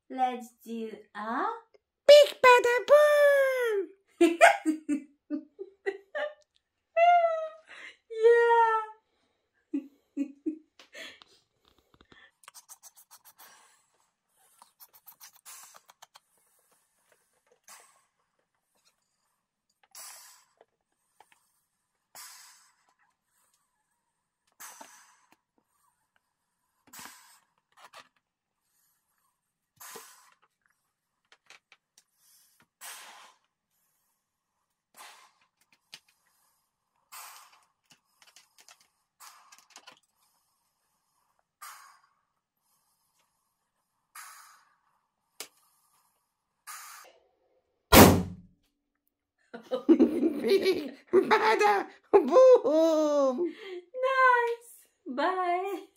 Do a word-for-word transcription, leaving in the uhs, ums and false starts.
Let's do a big bada boom. Yeah. Big bada boom. Nice. Bye.